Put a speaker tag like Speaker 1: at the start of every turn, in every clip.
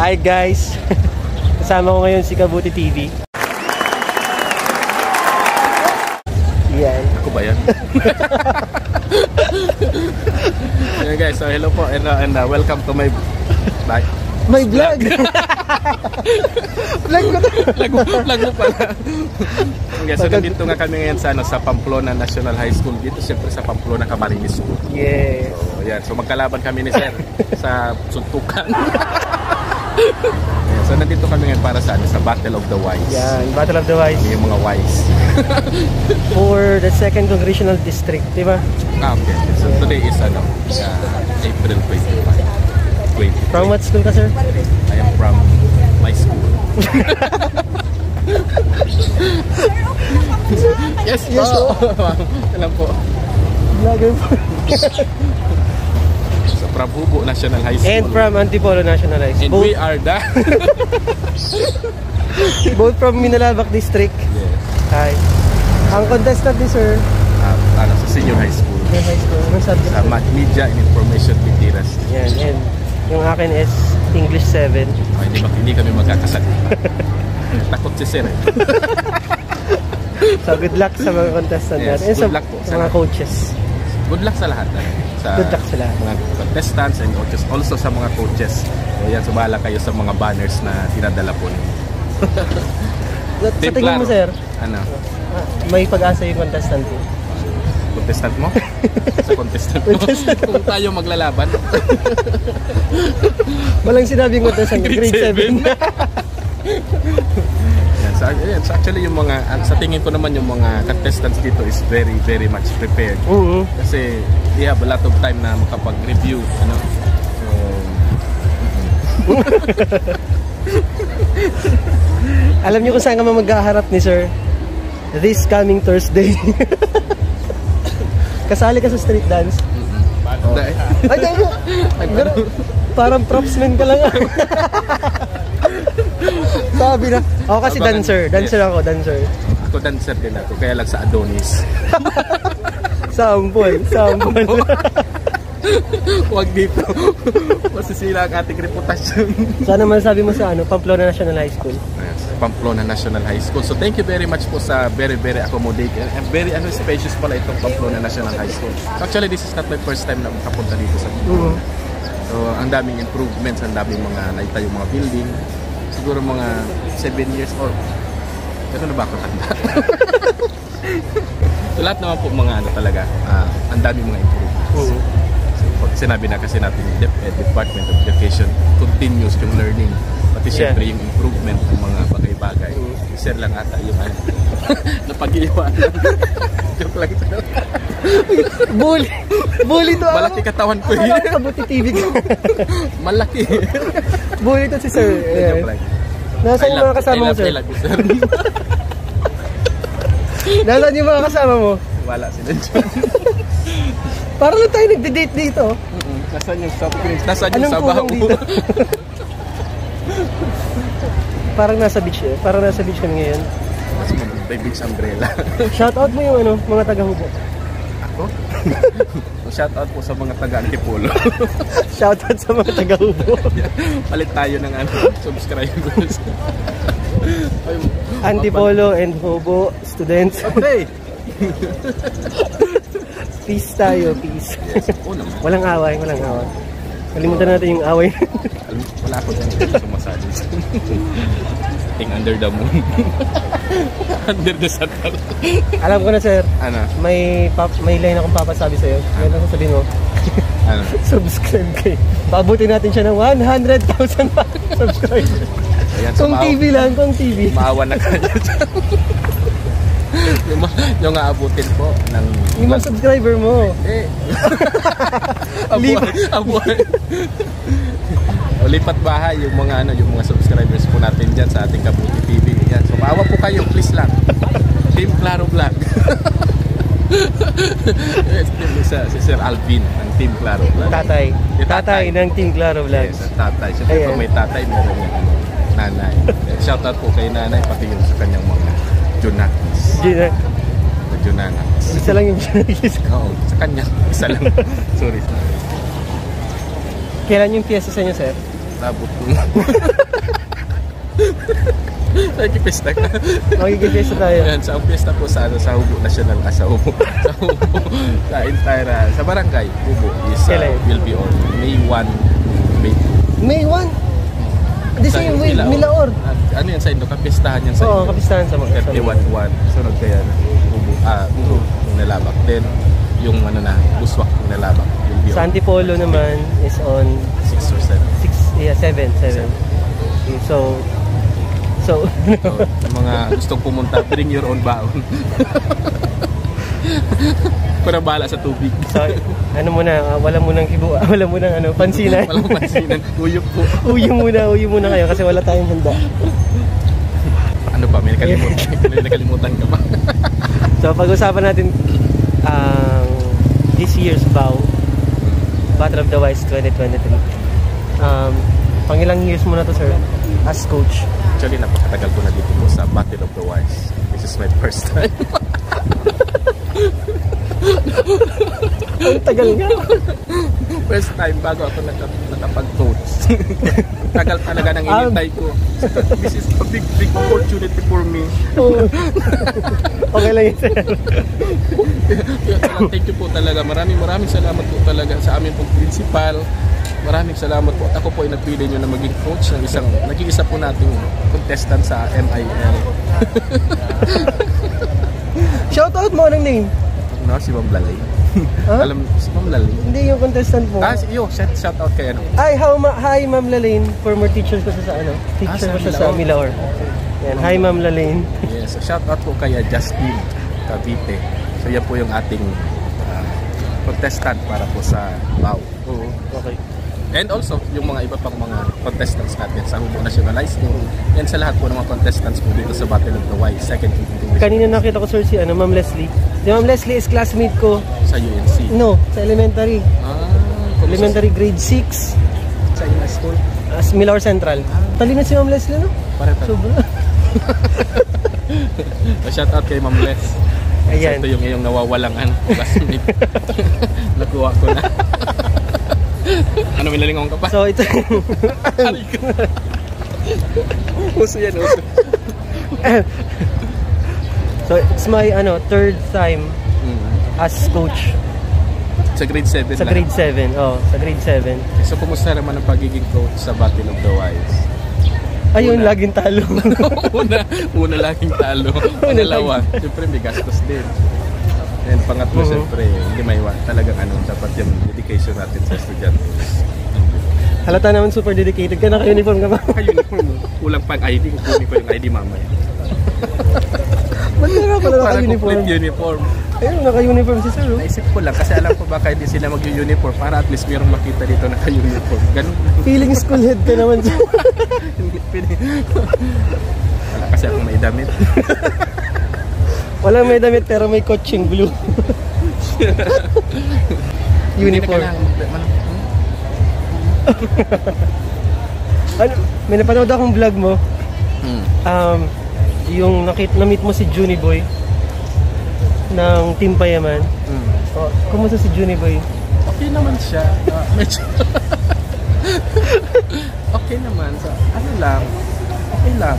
Speaker 1: Hi guys! Kasama ko ngayon si Kabuti TV. Yan.
Speaker 2: Ako ba yan? Yeah, guys, so hello po and welcome to my
Speaker 1: vlog! Vlog ko to!
Speaker 2: Vlog mo pala. Okay, so nandito nga kami ngayon sa Pamplona National High School. Dito siyempre sa Pamplona, Camarines Sur.
Speaker 1: Yes.
Speaker 2: So, yan. So magkalaban kami ni Sir sa suntukan. Yeah, so nandito kami ngayon para sa Battle of the Wise.
Speaker 1: Yan, Battle of the Wise.
Speaker 2: Yung mga wise.
Speaker 1: For the 2nd Congressional District, di ba?
Speaker 2: Okay. So today is April 25.
Speaker 1: From what school ka, sir?
Speaker 2: I am from my school. Yes po. Alam po.
Speaker 1: Vlogger po.
Speaker 2: So from Hubo National High School.
Speaker 1: And from Antipolo National High School.
Speaker 2: And we are the...
Speaker 1: Both from Minalabak District.
Speaker 2: Yes.
Speaker 1: Hi. Ang contestant ni sir?
Speaker 2: Sa senior high school.
Speaker 1: Senior high school. Anong subject?
Speaker 2: Sa Math Media and Information Literacy.
Speaker 1: Yan, yan. Yung akin is English 7.
Speaker 2: Oh, hindi kami magkakasalita. Takot si Sir.
Speaker 1: So good luck sa mga contestant
Speaker 2: Yes,
Speaker 1: natin.
Speaker 2: good luck po
Speaker 1: sa mga coaches.
Speaker 2: Good luck sa lahat.
Speaker 1: Good luck sa lahat.
Speaker 2: Mga contestants and coaches. Also sa mga coaches. So yan, subahala kayo sa mga banners na tinadala po ninyo.
Speaker 1: Sa tingin mo, sir?
Speaker 2: Ano?
Speaker 1: May pag-asa yung contestant ko.
Speaker 2: Contestant mo? Sa contestant mo? Kung tayo maglalaban.
Speaker 1: Walang sinabing contestant. Grade 7.
Speaker 2: Yan, so actually yung mga, sa tingin ko naman yung mga contestants dito is very, very much prepared. Kasi they have a lot of time na makapag-review. Ano? So,
Speaker 1: alam niyo kung saan ka magkaharap ni sir? This coming Thursday. Kasali ka sa street dance? Ay, parang propsman ka lang. Sabi na. Ako kasi dancer. Dancer ako, dancer.
Speaker 2: Ako dancer din ako, kaya lang sa Adonis.
Speaker 1: Sample.
Speaker 2: Huwag dito. Masisira ang ating reputasyon.
Speaker 1: So ano masasabi mo sa Pamplona National High School?
Speaker 2: Yes, Pamplona National High School. So thank you very much po sa very, very accommodating and very spacious pala itong Pamplona National High School. So actually this is not my first time na makapunta dito sa Pamplona. So ang daming improvements, ang daming mga naitayong mga building. Siguro mga 7 years or gano'n na ba ako tanda? So lahat naman po mga talaga, ang daming mga improvements. Sinabi na kasi natin Department of Education continuous yung learning, pati syempre yung improvement ng mga bagay-bagay. Sir lang ata yung napag-iwanan. Joke lang ito. Bully to. Malaki katawan ko yun.
Speaker 1: Kabuti TV ko.
Speaker 2: Malaki.
Speaker 1: Bully to si sir.
Speaker 2: Joke lang.
Speaker 1: Nasaan yung mga kasama mo, sir?
Speaker 2: I love you, sir.
Speaker 1: Nasaan yung mga kasama mo?
Speaker 2: Wala sila dyan.
Speaker 1: Parang lang tayo nagde-date dito.
Speaker 2: Nasaan yung soft drinks? Nasaan yung sabaw?
Speaker 1: Parang nasa beach eh. Parang nasa beach kami ngayon.
Speaker 2: Kasi may beach umbrella.
Speaker 1: Shoutout mo yung mga taga-Hubo.
Speaker 2: Ako? Shoutout po sa mga taga-Antipolo.
Speaker 1: Shoutout sa mga taga-Hubo.
Speaker 2: Palit tayo ng subscribers.
Speaker 1: Antipolo and Hubo students.
Speaker 2: Okay.
Speaker 1: Peace tayo, peace.
Speaker 2: Yes.
Speaker 1: Walang away. Kalimutan natin yung away.
Speaker 2: Wala ako dyan sumasali. Ting under the moon. Under the sun.
Speaker 1: Alam ko na, sir.
Speaker 2: Ano?
Speaker 1: May line akong papasabi sa'yo. Yan ang sabihin mo.
Speaker 2: Ano?
Speaker 1: Subscribe kayo. Paabutin natin siya ng 100,000 subscribers.
Speaker 2: Ayan,
Speaker 1: kung TV lang, kung TV.
Speaker 2: Maawa na kayo dyan. yung aabutin po ng
Speaker 1: yung mga subscriber mo.
Speaker 2: Abuhay. O lipat bahay yung mga subscribers po natin diyan sa ating Kabuti TV. Yan. So maawa po kayo, please lang. Team Claro Vlog. Si Sir Alvin ng Team Claro Vlog.
Speaker 1: Tatay ng Team Claro Vlog.
Speaker 2: Yes, tatay. Siyempre kung may tatay, meron yung nanay. Shoutout po kay nanay, pati yung sa kanyang mga Junakis. Junakis.
Speaker 1: Isa lang yung Junakis ko.
Speaker 2: Oo, sa kanya. Isa lang. Sorry.
Speaker 1: Kailan yung fiesta sa inyo, sir?
Speaker 2: Labot ko. Nagkipista ka.
Speaker 1: Magkikipista tayo.
Speaker 2: Yan, sa pista po sa Hubo National sa Hubo. Sa Hubo. Sa entire, sa barangay, Hubo is will be on May 1 to May 2.
Speaker 1: May 1? Hindi sa yung Milaor.
Speaker 2: Ano yan sa Indo? Kapistahan yan sa Indo.
Speaker 1: Oo, kapistahan sa mga.
Speaker 2: 31-1. Sunod kaya Hubo yung nalabak. Then, yung Buswak yung nalabak.
Speaker 1: Sa Antipolo naman is on
Speaker 2: 6 or 7.
Speaker 1: 7. Okay, so
Speaker 2: mga gustong pumunta, bring your own baon. Para bahala sa tubig.
Speaker 1: So, ano muna, wala munang wala munang pansinan.
Speaker 2: Walang pansinan, uyok po.
Speaker 1: Uyo muna kayo kasi wala tayong handa.
Speaker 2: Ano pa, may nakalimutan ka pa.
Speaker 1: So, pag-usapan natin this year's Battle of the Wise 2023. Pangilang years mo na to, sir, as coach?
Speaker 2: Actually, napakatagal ko na dito po sa Battle of the Wise. This is my first time.
Speaker 1: Ang tagal nga.
Speaker 2: First time bago ako nakapag-coach. Tagal talaga ng inintay ko. This is a big opportunity for me.
Speaker 1: Okay lang yun, sir.
Speaker 2: Thank you po talaga. Maraming salamat po talaga sa amin pong principal. Maraming salamat po. At ako po ay nagpili nyo na maging coach ng nag-iisa po nating contestant sa MIL.
Speaker 1: Shoutout mo, anong name?
Speaker 2: No, si Ma'am Lalay.
Speaker 1: Huh?
Speaker 2: Alam, si Ma'am Lalay.
Speaker 1: Hindi yung contestant mo.
Speaker 2: Shoutout kay ano.
Speaker 1: Ay, hi Ma'am Lalaine, former teacher ko sa teacher ko sa Milaor. Yan, hi Ma'am Lalaine.
Speaker 2: Yes, shoutout po kay Justin Cavite. So yan po yung ating contestant para po sa BAW.
Speaker 1: Oo, okay.
Speaker 2: And also, yung mga iba pang mga contestants natin sa Hubo National High School. Yan sa lahat po ng mga contestants po dito sa Battle of the Wise, second English.
Speaker 1: Kanina nakita ko, sir, si Ma'am Leslie. Si Ma'am Leslie is classmate ko.
Speaker 2: Sa UNC?
Speaker 1: No, sa elementary. Elementary grade 6.
Speaker 2: Sa high school?
Speaker 1: As Milaor Central. Talino si Ma'am Leslie, no?
Speaker 2: Pare-pare.
Speaker 1: Sobra.
Speaker 2: Shoutout kay Ma'am Les.
Speaker 1: Ayan.
Speaker 2: Ito yung iyong nawawalang classmate. Nakuha ko na. Ano, minalingon ka pa?
Speaker 1: So, ito.
Speaker 2: Uso yan, uso.
Speaker 1: So, it's my third time as coach.
Speaker 2: Sa grade 7
Speaker 1: Sa grade 7, sa grade 7.
Speaker 2: So, kumusta naman ang pagiging coach sa Battle of the Wise?
Speaker 1: Ayun, laging talo.
Speaker 2: una laging talo. Pangalawa, siyempre may gastos din. And pangatlo, siyempre, hindi maiwan. Talagang dapat yung dedication natin sa estudyante.
Speaker 1: Halata naman super dedicated ka. Naka-uniform ka ba?
Speaker 2: Naka-uniform mo. Kulang pang ID. Kukunin ko yung ID mamaya.
Speaker 1: Ba't nga pala
Speaker 2: para
Speaker 1: naka-uniform?
Speaker 2: complete uniform.
Speaker 1: Ayun, naka-uniform si sir.
Speaker 2: Naisip ko lang kasi alam ko baka hindi sila mag-uniform para at least mayroong makita dito naka-uniform. Ganun.
Speaker 1: Feeling school head ka naman sir.
Speaker 2: Wala kasi akong may damit.
Speaker 1: Walang may damit pero may coaching blue. Uniform. May napanood akong vlog mo. Yung na-meet mo si Juni Boy ng Team Payaman. Kumusta si Juni Boy?
Speaker 2: Okay naman siya. Medyo okay naman. So, ano lang. Okay lang.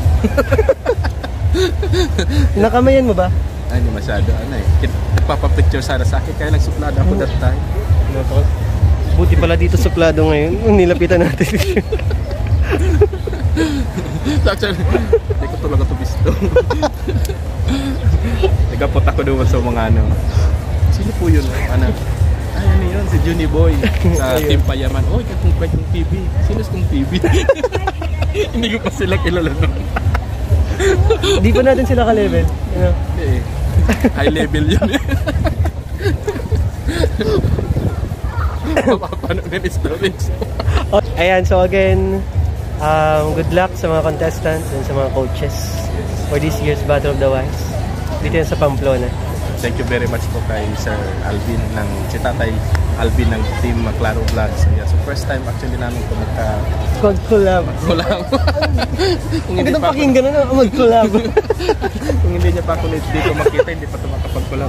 Speaker 1: Nakamayan mo ba?
Speaker 2: Ay, hindi masyado. Nagpapapicture sana sa akin. Kaya lang suplado ako that time.
Speaker 1: Buti pala dito suplado ngayon. Nilapitan natin.
Speaker 2: Actually, hindi ko talaga ito gusto. Nagapot ako doon sa mga Sino po yun? Ay, ano yun? Si Juni Boy sa Team Payaman. Oh, ikatong kwek ng TV. Sino kong TV? Hindi ko pa sila kilala doon.
Speaker 1: Hindi pa natin sila ka-level.
Speaker 2: High level yun. Paano din storage?
Speaker 1: Ayan, so again, good luck sa mga contestants and sa mga coaches for this year's Battle of the Wise dito yan sa Pamplona.
Speaker 2: Thank you very much po kay Sir Alvin si Tatay Alvin ng Team Claro Vlogs. So first time actually namin ito
Speaker 1: mag-collab. Kung hindi pa pakinggan na mag-collab.
Speaker 2: Kung hindi niya pa ako dito makita, hindi pa ito makapag-collab.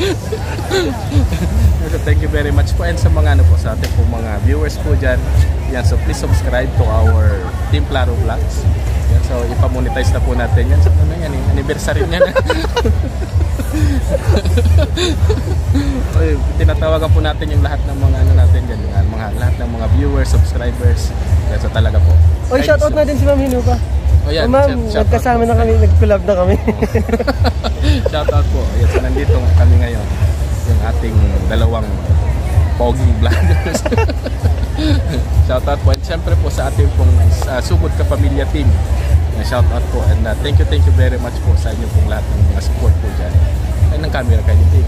Speaker 2: So thank you very much po, and sa mga sa ating po mga viewers po dyan, Yan, so please subscribe to our Team Claro Vlogs. Yan, so ipamonetize na po natin yan. So ano yan, anniversary niya na. Oy, tinatawagan po natin yung lahat ng mga ano natin dyan, yung mga lahat ng mga viewers, subscribers. Yan, so talaga po.
Speaker 1: Oy, shoutout natin si Ma'am Hinupa.
Speaker 2: Oh, yan,
Speaker 1: Ma'am, nagkasama na kami, nag-collab na kami.
Speaker 2: Shoutout po. Yan, so nandito kami ngayon. Yung ating dalawang poging vloggers. Shoutout po. And syempre po sa ating pong Sugod Ka Pamilya team. Shoutout po. And thank you very much po sa inyo pong lahat ng mga support po dyan. Ay, ng camera kayo dito.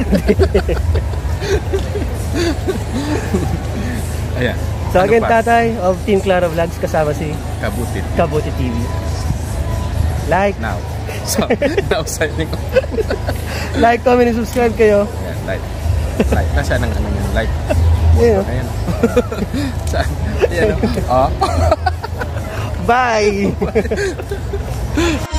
Speaker 2: Ayan.
Speaker 1: So again, tatay of Team Claro Vlogs, kasama si Kabuti TV. Like.
Speaker 2: Now. So, now signing off.
Speaker 1: Like, comment, and subscribe kayo.
Speaker 2: Ayan, like. Nasaan ang ano yun? Like.
Speaker 1: Ayan.
Speaker 2: Ayan. Saan? Ayan. Oh.
Speaker 1: Bye!